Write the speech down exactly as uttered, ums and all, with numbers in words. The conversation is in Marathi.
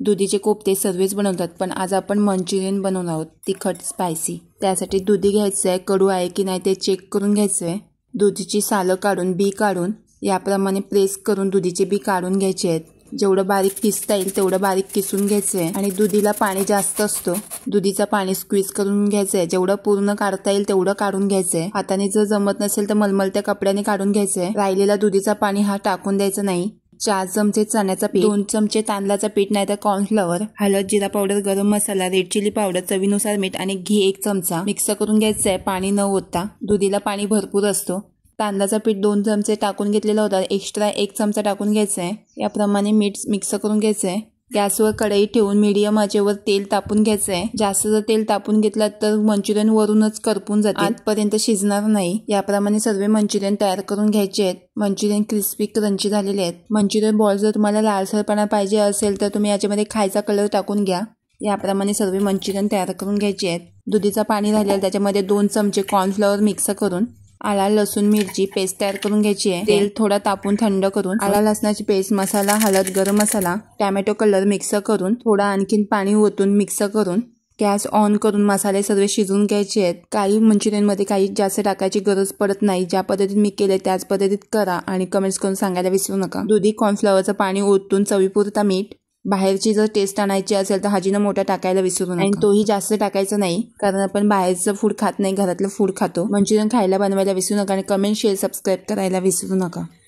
दुधीचे कोफ्ते सर्वच बनवतात, पण आज आपण मंचुरियन बनवणार आहोत, तिखट स्पायसी। त्यासाठी दुधी घ्यायचं आहे, कडू आहे की नाही ते चेक करून घ्यायचं आहे। दुधीची सालं काढून बी काढून याप्रमाणे प्रेस करून दुधीचे बी काढून घ्यायचे आहेत। जेवढं बारीक किसता येईल तेवढं बारीक किसून घ्यायचं आहे। आणि दुधीला पाणी जास्त असतं, दुधीचं पाणी स्क्वीज करून घ्यायचं आहे। जेवढं पूर्ण काढता येईल तेवढं काढून घ्यायचं आहे। हाताने जर जमत नसेल तर मलमलत्या कपड्याने काढून घ्यायचं आहे। राहिलेला दुधीचा पाणी हा टाकून द्यायचं नाही। चार चमचे चण्याचा पीठ, दोन चमचे तांदळाचा पीठ नाही तर कॉर्नफ्लॉवर, हळद, जिरा पावडर, गरम मसाला, रेड चिली पावडर, चवीनुसार मीठ आणि घी एक चमचा मिक्स करून घ्यायचं आहे, पाणी न ओतता। दुधीला पाणी भरपूर असतो। तांदळाचा पीठ दोन चमचे टाकून घेतलेला होता, एक्स्ट्रा एक चमचा टाकून घ्यायचा आहे। याप्रमाणे मीठ मिक्स करून घ्यायचं आहे। गॅसवर कढई ठेवून मीडियम आचेवर तेल तापून घ्यायचं आहे। जास्त जर तेल तापून घेतलं तर मंचुरियन वरूनच करपून जाते, आतपर्यंत शिजणार नाही। याप्रमाणे सर्व मंचुरियन तयार करून घ्यायचे आहेत। मंचुरियन क्रिस्पी क्रंची झालेले आहेत। मंचुरियन बॉल जर तुम्हाला लालसरपणा पाहिजे असेल तर तुम्ही याच्यामध्ये खायचा कलर टाकून घ्या। याप्रमाणे सर्व मंचुरियन तयार करून घ्यायचे आहेत। दुधीचा पाणी राहिलेलं त्याच्यामध्ये दोन चमचे कॉर्नफ्लॉवर मिक्स करून आला लसूण मिरची पेस्ट तयार करून घ्यायची आहे। तेल थोडा तापून थंड करून आला लसणाची पेस्ट, मसाला, हळद, गरम मसाला, टोमॅटो कलर मिक्स करून थोडा आणखीन पाणी ओतून मिक्स करून गॅस ऑन करून मसाले सर्व शिजवून घ्यायचे आहेत। काही मंचुरियन मध्ये काही जास्त टाकायची गरज पडत नाही। ज्या पद्धतीत मी केले त्याच पद्धतीत करा आणि कमेंट्स करून सांगायला विसरू नका। दुधी कॉर्नफ्लॉवरचं पाणी ओतून चवीपुरता मीठ, बाहेरची जर टेस्ट आणायची असेल तर अजिनोमोटो टाकायला विसरू नका। आणि तोही जास्त टाकायचा नाही, कारण आपण बाहेरचं फूड खात नाही, घरातलं फूड खातो। मंचुरियन खायला बनवायला विसरू नका आणि कमेंट, शेअर, सबस्क्राईब करायला विसरू नका।